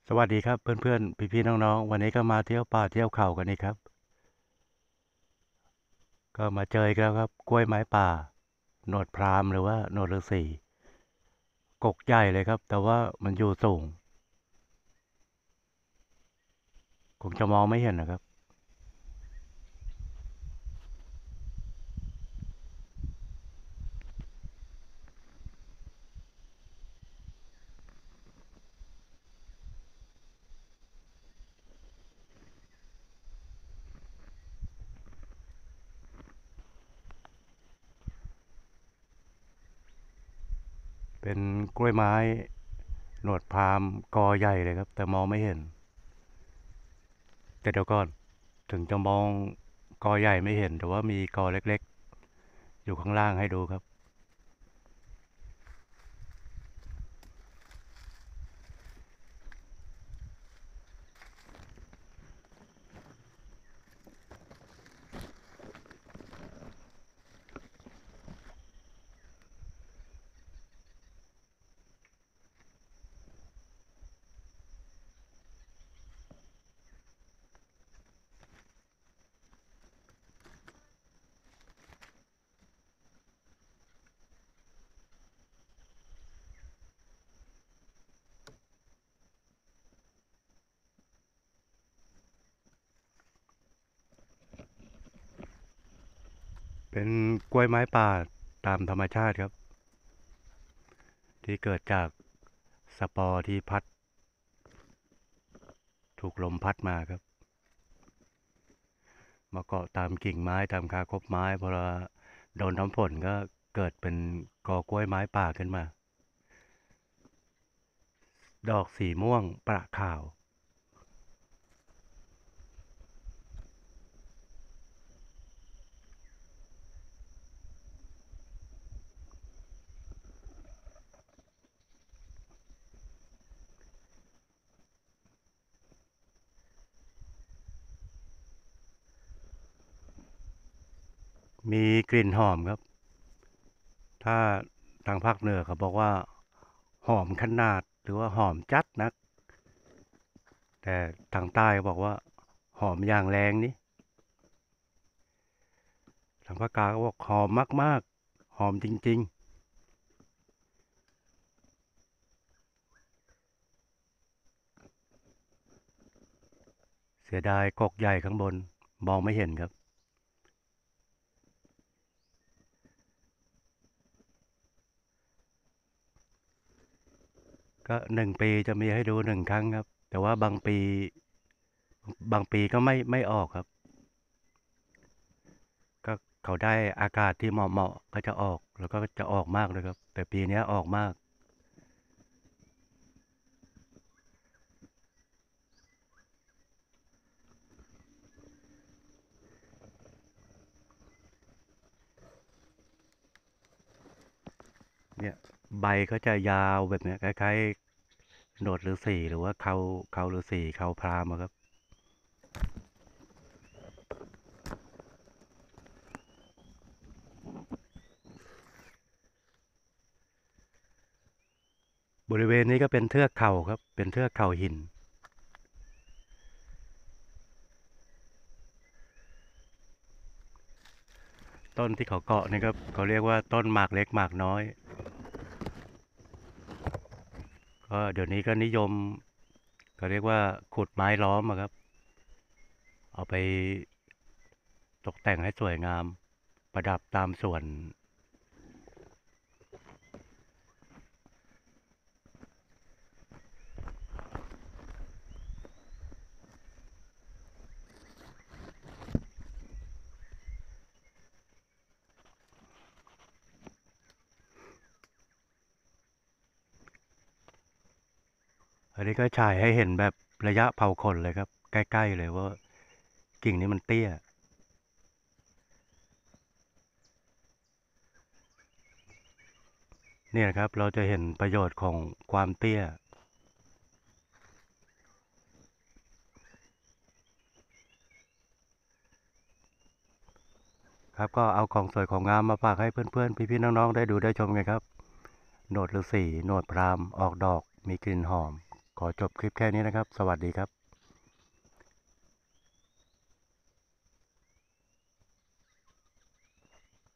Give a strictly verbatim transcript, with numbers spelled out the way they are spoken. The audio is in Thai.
สวัสดีครับเพื่อนๆพี่ๆน้องๆวันนี้ก็มาเที่ยวป่าเที่ยวเขากันนี่ครับก็มาเจออีกแล้วครับกล้วยไม้ป่าหนวดพราหมณ์หรือว่าหนวดฤาษีกกใหญ่เลยครับแต่ว่ามันอยู่สูงคงจะมองไม่เห็นนะครับเป็นกล้วยไม้หนวดพราหมณ์กอใหญ่เลยครับแต่มองไม่เห็นแต่เดี๋ยวก่อนถึงจะมองกอใหญ่ไม่เห็นแต่ว่ามีกอเล็กๆอยู่ข้างล่างให้ดูครับเป็นกล้วยไม้ป่าตามธรรมชาติครับที่เกิดจากสปอร์ที่พัดถูกลมพัดมาครับ มาเกาะตามกิ่งไม้ตามคาคบไม้พอโดนน้ำฝนก็เกิดเป็นกอกล้วยไม้ป่าขึ้นมาดอกสีม่วงประขาวมีกลิ่นหอมครับถ้าทางภาคเหนือเขาบอกว่าหอมขนาดหรือว่าหอมจัดนักแต่ทางใต้บอกว่าหอมอย่างแรงนี่ทางภาคกลางก็บอกหอมมากๆหอมจริงๆเสียดายกกใหญ่ข้างบนมองไม่เห็นครับก็หนึ่งปีจะมีให้ดูหนึ่งครั้งครับแต่ว่าบางปีบางปีก็ไม่ไม่ออกครับ ก็เขาได้อากาศที่เหมาะๆก็จะออกแล้วก็จะออกมากเลยครับแต่ปีนี้ออกมากเนี่ยใบก็จะยาวแบบเนี้ยคล้ายๆหนวดฤาษีหรือว่าเขาเขาฤาษีเขาพราหมณ์อะครับบริเวณนี้ก็เป็นเทือกเขาครับเป็นเทือกเขาหินต้นที่เขาเกาะนี่ก็เขาเรียกว่าต้นหมากเล็กหมากน้อยก็เดี๋ยวนี้ก็นิยมเขาเรียกว่าขุดไม้ล้อมอะครับเอาไปตกแต่งให้สวยงามประดับตามสวน อันนี้ก็ฉายให้เห็นแบบระยะเผาขนเลยครับใกล้ๆเลยว่ากิ่งนี้มันเตี้ยเนี่ยครับเราจะเห็นประโยชน์ของความเตี้ยครับก็เอาของสวยของงามมาฝากให้เพื่อนๆพี่ๆน้องๆได้ดูได้ชมกันครับโหนดฤาษีโหนดพราหมณ์ออกดอกมีกลิ่นหอมขอจบคลิปแค่นี้นะครับสวัสดีครับ